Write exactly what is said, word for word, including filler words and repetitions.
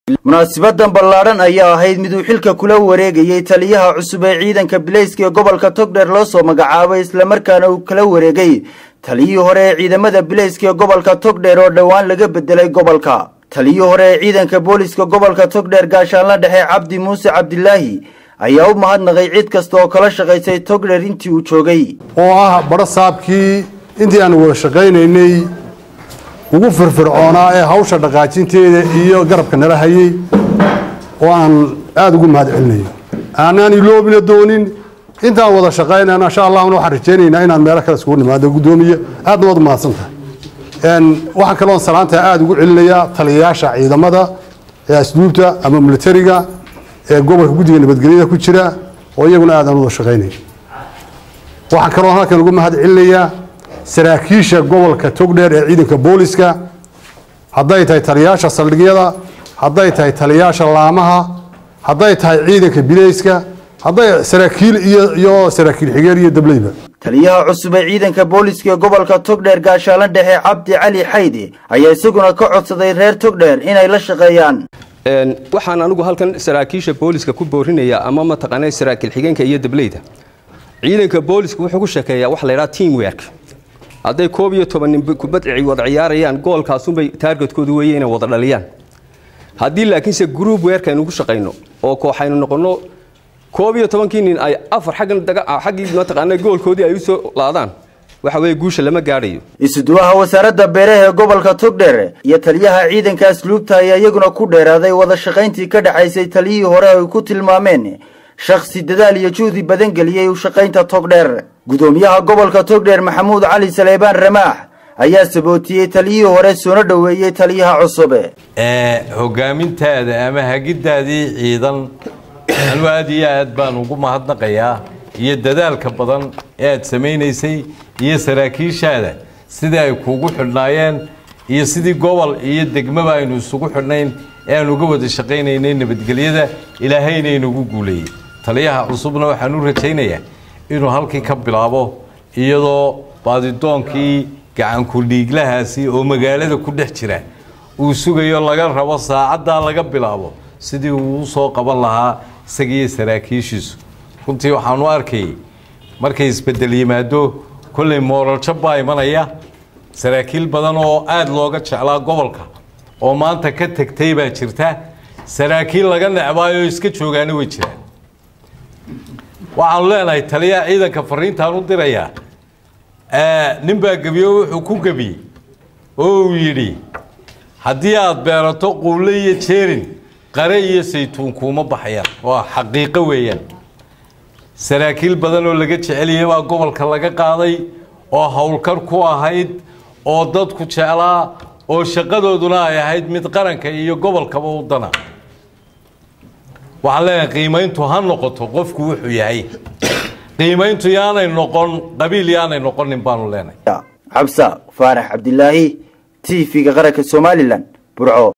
munaasibadan ballaaran ayaa ahayd mid uu xilka kula wareegayay taliyaha cusub ee ciidanka Bilayska ee gobolka Togdheer loo soo magacaabay isla markaana uu kala wareegay taliyihii hore ee ciidamada Bilayska ee gobolka Togdheer oo dhawaan laga bedelay gobolka. taliyihii hore ee ciidanka booliska gobolka Togdheer gaashaanle dhexe Cabdi Muuse Cabdilaahi ayaa u mahadnaqay cid kasta oo kala shaqeysay Togdheer intii uu joogay oo ah barasaabkii intii aan wada shaqeynaynay ugu firfircoonaa ee hawsha dhaqaajinteeda iyo garabka nala hayay oo aan aad ugu mahad celinayo aanan iloobina doonin intaan wada shaqeynayna insha Allah waxaan rajaynaynaa inaan meel kale isku nimaado gudoomiye aad wada mahadsantahay een waxa kale oo salaanta aad ugu celinaya taliyayaasha ciidamada ee asluubta ama militariga ee gobolka gudiga nabadgelyada ku jira oo iyaguna aad aan wada shaqeynay waxa kale oo halkan ugu mahad celinaya saraakiisha gobolka Togdheer ee ciidanka booliska haday tahay taliyayaasha saldhigyada haday tahay taliyayaasha laamaha haday tahay ciidanka Bilayska haday saraakiil iyo iyo saraakiil xigeer iyo dableyba taliyaha cusub ee ciidanka booliska ee gobolka Togdheer gaashaanle dhexe Cabdi Cali Xaydi ayaa isaguna ka codsaday reer Togdheer inay la shaqeeyaan een waxaan anigu halkan saraakiisha booliska ku boorinaya ama ma taqaanay saraakiil xigeenka iyo dableyda ciidanka booliska wuxuu ku shaqeeyaa wax la yiraahdo team work haday koob iyo toban nin kubad wada ciyaarayaan goolkaas bay targetkoodu weeyeen inay wada dhaliyaan hadii laakiin se group work aynu ku shaqeyno oo kooxaynu noqono koob iyo toban nin ay afar xaggan daga xaqii ma taqaanay goolkoodii ay u soo laadaan waxa weey guusha lama gaarayo isuduwaha wasaaradda beeraha ee gobolka Togdheer iyo taliyaha ciidanka asluubta ayaa iyaguna ku dheeraaday wada shaqeyntii ka dhaxaysay taliyihii hore ay ku tilmaameen shakhsi dadaal iyo juhdi badan galiyay u shaqeynta Togdheer gudoomiyaha gobolka Togdheer Maxamuud Cali Saleebaan Ramaax ayaa sabootiyay taliyihii hore soo dhaweeyay taliyaha cusub ee hogaamintaada ama hagidaadii ciidan alwaadi aad baan ugu mahadnaqayaa iyo dadaalka badan ee aad sameeysay iyo saraakiishaada sidii ay kuugu xidhnaayeen iyo sidii gobol iyo degmaba aynu isugu xidhnayn ee aan uga wada shaqeynaynay nabadgelyada ilaahayna inagu guuleeyay taliyaha cusubna waxaan u rajaynayaa inuu halkii ka bilaabo iyadoo baadidoonkii gacan ku dhiiglahaasi oo magaalada ku dhex jira uu sugayo laga rabo saacada laga bilaabo sidii uu soo qaban lahaa isagiyo saraakiishiisu runtii waxaan u arkay markay isbedel yimaado kulay moral jabba imanaya saraakiil badan oo aad looga jeclaa gobolka oo maanta ka tagtay baa jirta saraakiil laga necbaayo iska joogaana way jiraan waxaan leenahay taliyaha ciidanka fariintaan u dirayaa ee ninba gabiyo wuxuu ku gabiyay oo yiri hadii aad beerato quule iyo jeerin qare iyo saytuun kuma baxayaan waa xaqiiqo weeyaan saraakiil badan oo laga jecel yahay waa gobolka laga qaaday oo hawlkar ku ahayd oo dadku jeclaa oo shaqadooduna ay ahayd mid qaranka iyo gobolkaba u dana waxa la qiimeyntu ha noqoto qofku wuxuu yahay qiimeyntu yaanay noqon qabiil yaanay noqon in baanu leenahay Cabsa Faarax Cabdilaahi T V-ga qaranka Somaliland Burco.